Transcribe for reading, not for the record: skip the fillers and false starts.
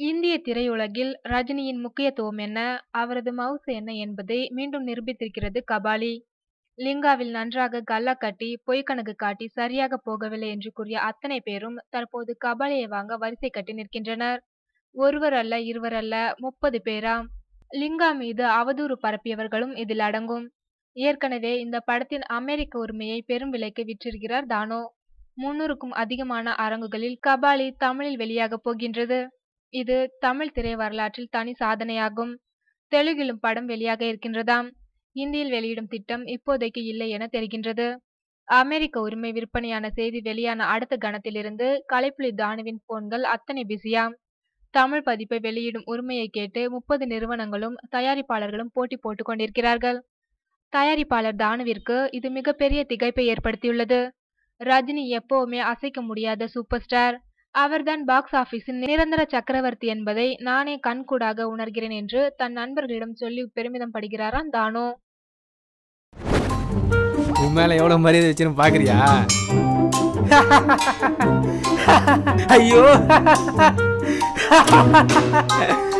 இந்திய திரையுலகில் ரஜினியின் முக்கியத்துவம் என்ன, அவரது மவுசு என்ன என்பதை மீண்டும் நிரூபித்திருக்கிறது கபாலி. லிங்காவில் நன்றாக கல்லா கட்டி, பொய் கணக்கு காட்டி சரியாக போகவில்லை என்று கூறிய அத்தனை பேரும் தற்போது கபாலியை வாங்க வரிசை கட்டி நிற்கின்றனர். ஒருவர் அல்ல, இருவர் அல்ல, 30 பேராம். லிங்கா மீது அவதூறு பரப்பியவர்களும் இதில் அடங்கும். ஏற்கனவே இந்த படத்தின் அமெரிக்க உரிமையை பெரும் விலைக்கு விற்றிருக்கிறார் தானோ. 300க்கும் அதிகமான அரங்குகளில் கபாலி தமிழில் வெளியாக போகின்றது. இது தமிழ் திரை வரலாற்றில் தனி சாதனையாகும். தெலுங்கிலும் படம் வெளியாக இருக்கின்றதாம். இந்தியில் வெளியிடும் திட்டம் இப்போதைக்கு இல்லை என தெரிகின்றது. அமெரிக்க உரிமை விற்பனையான செய்தி வெளியான அடுத்த கணத்திலிருந்து கலைப்புலி தானுவின் போன்கள் அத்தனை பிஸியாம். தமிழ் பதிப்பை வெளியிடும் உரிமையை கேட்டு 30 நிறுவனங்களும் தயாரிப்பாளர்களும் போட்டி போட்டுக் கொண்டிருக்கிறார்கள். தயாரிப்பாளர் தானுவிற்கு இது மிகப்பெரிய திகைப்பை ஏற்படுத்தியுள்ளது. ரஜினி எப்பவுமே அசைக்க முடியாத சூப்பர் ஸ்டார். அவர்தான் பாக்ஸ் ஆபீஸின் நிரந்தர சக்கரவர்த்தி என்பதை நானே கண்கூடாக உணர்கிறேன் என்று தன் நண்பர்களிடம் சொல்லி பெருமிதம் படுகிறாராம் தானோ. உன் மேல எவ்வளவு மரியாதை வச்சுன்னு பாக்குறியா? ஐயோ